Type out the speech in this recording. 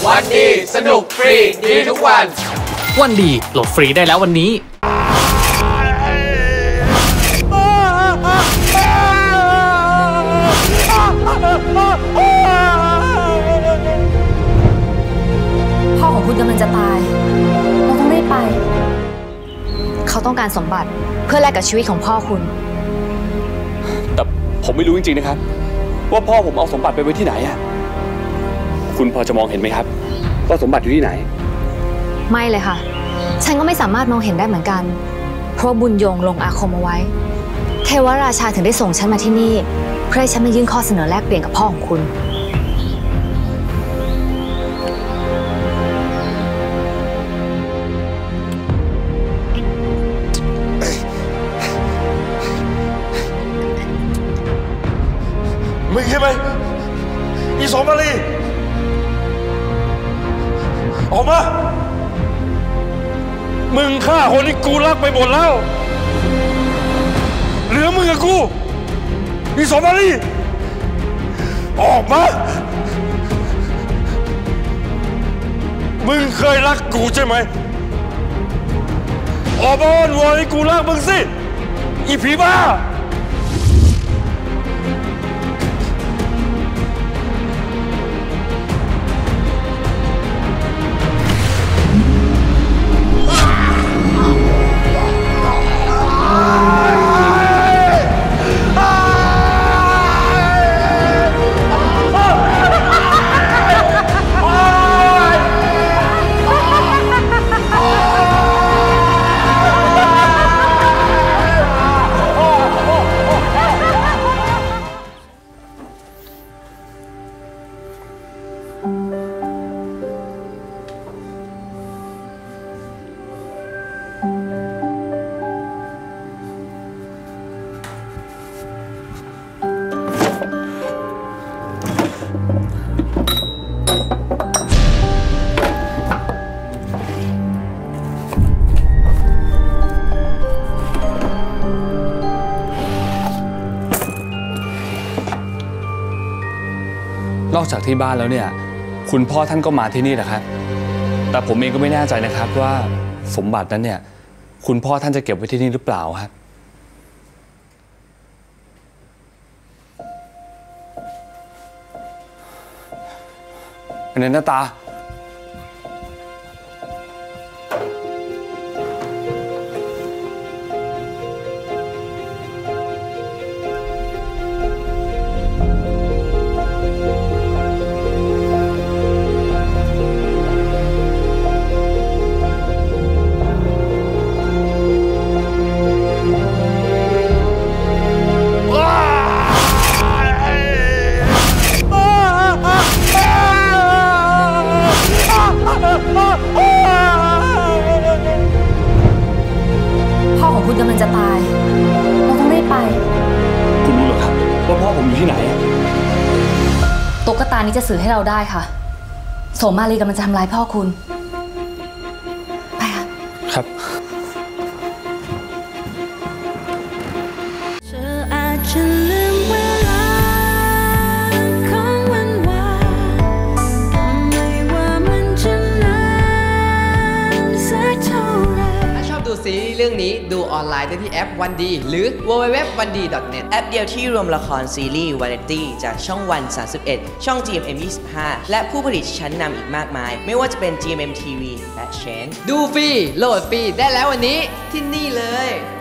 วันดีสนุกฟรีดีทุกวันวันดีโหลดฟรีได้แล้ววันนี้พ่อของคุณกำลังจะตายเราต้องรีบไปเขาต้องการสมบัติเพื่อแลกกับชีวิตของพ่อคุณแต่ผมไม่รู้จริงๆนะครับว่าพ่อผมเอาสมบัติไปไว้ที่ไหนอะคุณพอจะมองเห็นไหมครับว่าสมบัติอยู่ที่ไหนไม่เลยค่ะฉันก็ไม่สามารถมองเห็นได้เหมือนกันเพราะบุญยงลงอาคมเอาไว้เทวราชาถึงได้ส่งฉันมาที่นี่เพื่อให้ฉันมายื่นข้อเสนอแลกเปลี่ยนกับพ่อของคุณมึงใช่ไหมอีสมมาลีออกมามึงฆ่าคนที่กูรักไปหมดแล้วเหลือมึงกับกูอีสมมาลีออกมามึงเคยรักกูใช่ไหมออกมาอ้อนวอนให้กูรักมึงสิอีผีบ้านอกจากที่บ้านแล้วเนี่ยคุณพ่อท่านก็มาที่นี่แหละครับแต่ผมเองก็ไม่แน่ใจนะครับว่าสมบัตินั้นเนี่ยคุณพ่อท่านจะเก็บไว้ที่นี่หรือเปล่าครับอันนี้หน้าตาพ่อของคุณกำลังจะตายเราต้องรีบไปคุณรู้เหรอครับว่าพ่อผมอยู่ที่ไหนตุ๊กตานี้จะสื่อให้เราได้ค่ะโสมมาลีกำลังจะทำร้ายพ่อคุณไปค่ะครับดูซีรีส์เรื่องนี้ดูออนไลน์ได้ที่แอปวันดีหรือ www.1d.net แอปเดียวที่รวมละครซีรีส์วาไรตี้จากช่องวัน31ช่อง GMM 25และผู้ผลิตชั้นนำอีกมากมายไม่ว่าจะเป็น GMM TV และ Change ดูฟรีโหลดฟรีได้แล้ววันนี้ที่นี่เลย